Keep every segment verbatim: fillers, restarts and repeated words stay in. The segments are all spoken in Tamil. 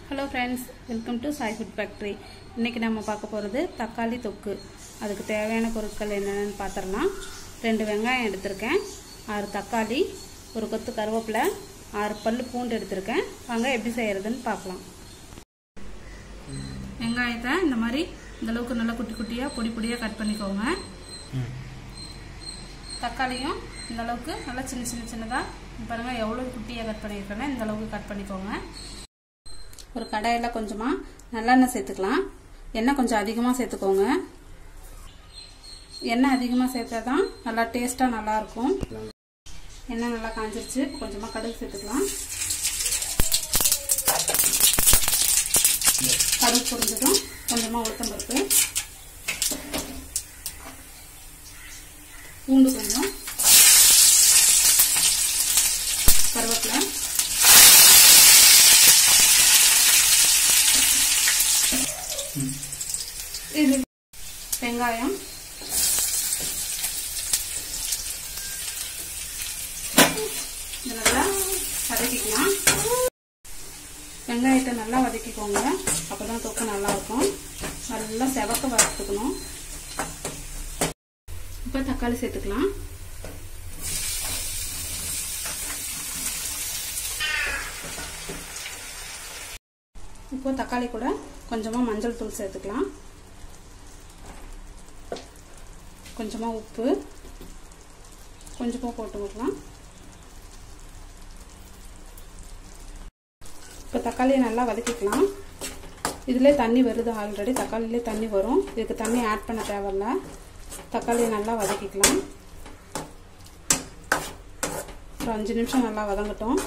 Hello friends, welcome to Sai Food Factory. இன்னைக்கு நாம பார்க்க போறது தக்காளி தொக்கு. அதுக்கு தேவையான பொருட்கள் என்னென்னன்னு பார்த்தறலாம். ரெண்டு வெங்காயம் எடுத்துர்க்கேன், ஆறு தக்காளி, ஒரு கொத்து கறிவேப்பிலை, ஆறு பல்லு பூண்டு எடுத்துர்க்கேன். வாங்க எப்படி செய்யறதுன்னு பார்க்கலாம். வெங்காயத்தை இந்த மாதிரி இந்த அளவுக்கு நல்லா குட்டி குட்டியா பொடி பொடியா கட் பண்ணிக்கோங்க. தக்காளியும் இந்த அளவுக்கு நல்லா சின்ன சின்ன சின்னதா பாருங்க எவ்வளவு குட்டியா கட் பண்ணிருக்கேன். இந்த அளவுக்கு கட் பண்ணிக்கோங்க. ஒரு கடாயில கொஞ்சமா நல்லெண்ணெய் சேர்த்துக்கலாம். எண்ணெய் கொஞ்சம் அதிகமா சேர்த்துக்கோங்க. எண்ணெய் அதிகமா சேர்த்தாதான் நல்லா டேஸ்டா நல்லா இருக்கும். எண்ணெய் நல்லா காஞ்சிருச்சு. கொஞ்சமா கடுகு சேர்த்துக்கலாம். கடுகு பொரிஞ்சதும் கொஞ்சமா உளுத்தம் பருப்பு, பூண்டு கொஞ்சம், கருவேப்பிலை, இது வெங்காயம், இது நல்லா வதக்கிக்கலாம். வெங்காயத்தை நல்லா வதக்கிக்கோங்க, அப்பதான் தொக்கு நல்லா இருக்கும். நல்லா செவக்க வதக்கிக்கணும். இப்ப தக்காளி சேர்த்துக்கலாம். இப்போ தக்காளி கூட கொஞ்சமா மஞ்சள் தூள் சேர்த்துக்கலாம். கொஞ்சமா உப்பு கொஞ்சமா போட்டுக்கலாம். இப்போ தக்காளியை நல்லா வதக்கிக்கலாம். இதுல தண்ணி வருது, ஆல்ரெடி தக்காளியிலே தண்ணி வரும். இதுக்கு தண்ணி ஆட் பண்ண தேவையில்ல. தக்காளியை நல்லா வதக்கிக்கலாம். ஒரு அஞ்சு நிமிஷம் நல்லா வதங்கட்டும்.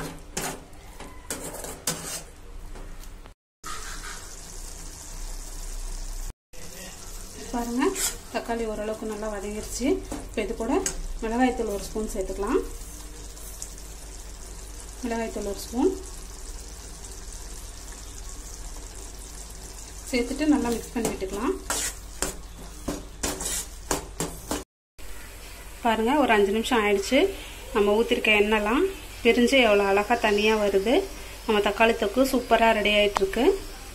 பாருங்க தக்காளி ஓரளவுக்கு நல்லா வதங்கிருச்சு. இப்போ இது கூட மிளகாய்த்தூள் ஒரு ஸ்பூன் சேர்த்துக்கலாம். மிளகாய்த்தூள் ஒரு ஸ்பூன் சேர்த்துட்டு நல்லா மிக்ஸ் பண்ணி விட்டுக்கலாம். பாருங்க ஒரு அஞ்சு நிமிஷம் ஆயிடுச்சு. நம்ம ஊற்றிருக்க எண்ணெய்லாம் பிரிஞ்சு எவ்வளோ அழகா தனியாக வருது. நம்ம தக்காளி தொக்கு சூப்பராக ரெடி ஆயிட்டு இருக்கு.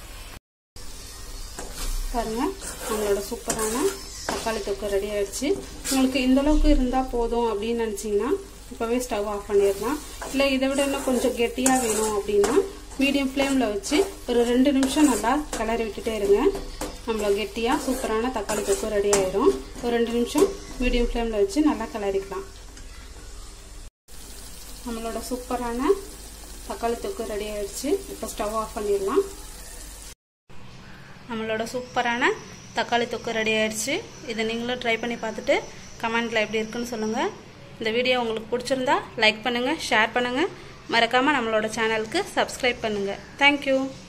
பாருங்க நம்மளோட சூப்பரான தக்காளி தொக்கு ரெடி ஆயிடுச்சு. உங்களுக்கு இந்த அளவுக்கு இருந்தா போதும் அப்படின்னு நினைச்சீங்கன்னா இப்பவே ஸ்டவ் ஆஃப் பண்ணிடலாம். இல்லை இதை விட இன்னும் கொஞ்சம் கெட்டியா வேணும் அப்படின்னா மீடியம் ஃப்ளேம்ல வச்சு ஒரு ரெண்டு நிமிஷம் நல்லா கிளறி விட்டுட்டே இருங்க. நம்மள கெட்டியா சூப்பரான தக்காளி தொக்கு ரெடி ஆயிடும். ஒரு ரெண்டு நிமிஷம் மீடியம் ஃப்ளேம்ல வச்சு நல்லா கிளறிக்கலாம். நம்மளோட சூப்பரான தக்காளி தொக்கு ரெடி ஆயிடுச்சு. இப்போ ஸ்டவ் ஆஃப் பண்ணிடலாம். நம்மளோட சூப்பரான தக்காளி தொக்கு ரெடி ஆயிடுச்சு. இதை நீங்களும் ட்ரை பண்ணி பார்த்துட்டு கமெண்ட்ல எப்படி இருக்குன்னு சொல்லுங்க. இந்த வீடியோ உங்களுக்கு பிடிச்சிருந்தா லைக் பண்ணுங்க, ஷேர் பண்ணுங்க, மறக்காம நம்மளோட சேனலுக்கு சப்ஸ்கிரைப் பண்ணுங்க. தேங்க்யூ.